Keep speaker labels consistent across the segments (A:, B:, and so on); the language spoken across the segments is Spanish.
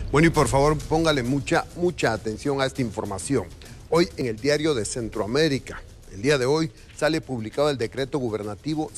A: Bueno, y por favor póngale mucha atención a esta información. Hoy en el Diario de Centroamérica, el día de hoy, sale publicado el decreto gubernativo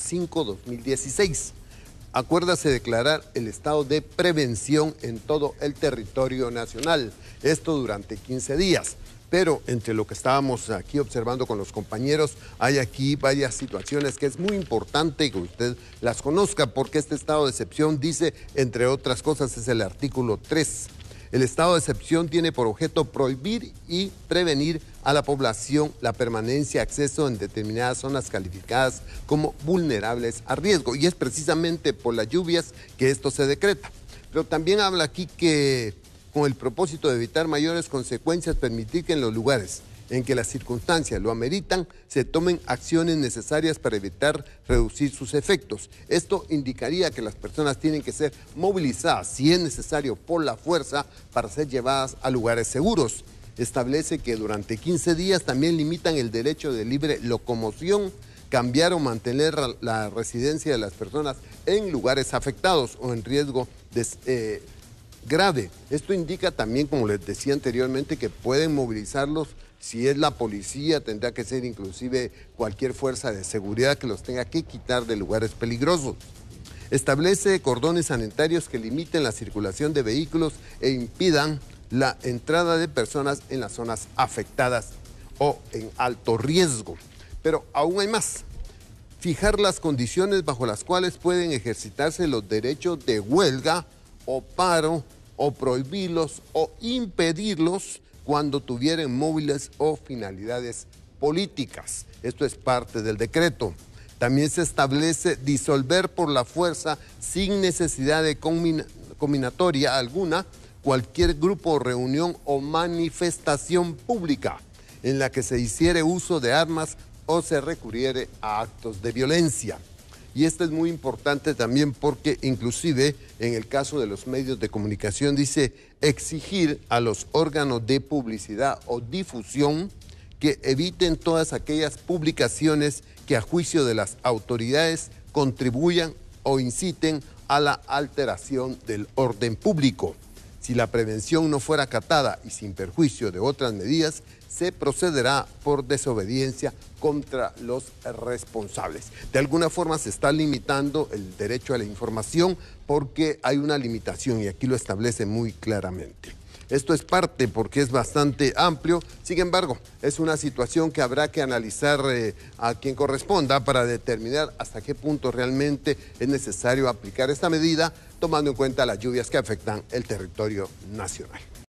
A: 5/2016. Acuérdase declarar el estado de prevención en todo el territorio nacional. Esto durante 15 días. Pero entre lo que estábamos aquí observando con los compañeros, hay aquí varias situaciones que es muy importante que usted las conozca, porque este estado de excepción dice, entre otras cosas, es el artículo 3. El estado de excepción tiene por objeto prohibir y prevenir a la población la permanencia, acceso en determinadas zonas calificadas como vulnerables a riesgo. Y es precisamente por las lluvias que esto se decreta. Pero también habla aquí que con el propósito de evitar mayores consecuencias, permitir que en los lugares en que las circunstancias lo ameritan, se tomen acciones necesarias para evitar reducir sus efectos. Esto indicaría que las personas tienen que ser movilizadas, si es necesario, por la fuerza para ser llevadas a lugares seguros. Establece que durante 15 días también limitan el derecho de libre locomoción, cambiar o mantener la residencia de las personas en lugares afectados o en riesgo de grave. Esto indica también, como les decía anteriormente, que pueden movilizarlos. Si es la policía, tendrá que ser inclusive cualquier fuerza de seguridad que los tenga que quitar de lugares peligrosos. Establece cordones sanitarios que limiten la circulación de vehículos e impidan la entrada de personas en las zonas afectadas o en alto riesgo. Pero aún hay más. Fijar las condiciones bajo las cuales pueden ejercitarse los derechos de huelga o paro, o prohibirlos o impedirlos cuando tuvieren móviles o finalidades políticas. Esto es parte del decreto. También se establece disolver por la fuerza, sin necesidad de combinatoria alguna, cualquier grupo, reunión o manifestación pública en la que se hiciere uso de armas o se recurriere a actos de violencia. Y esto es muy importante también porque inclusive en el caso de los medios de comunicación dice exigir a los órganos de publicidad o difusión que eviten todas aquellas publicaciones que a juicio de las autoridades contribuyan o inciten a la alteración del orden público. Si la prevención no fuera acatada y sin perjuicio de otras medidas, se procederá por desobediencia contra los responsables. De alguna forma se está limitando el derecho a la información porque hay una limitación y aquí lo establece muy claramente. Esto es parte porque es bastante amplio, sin embargo, es una situación que habrá que analizar a quien corresponda para determinar hasta qué punto realmente es necesario aplicar esta medida, tomando en cuenta las lluvias que afectan el territorio nacional.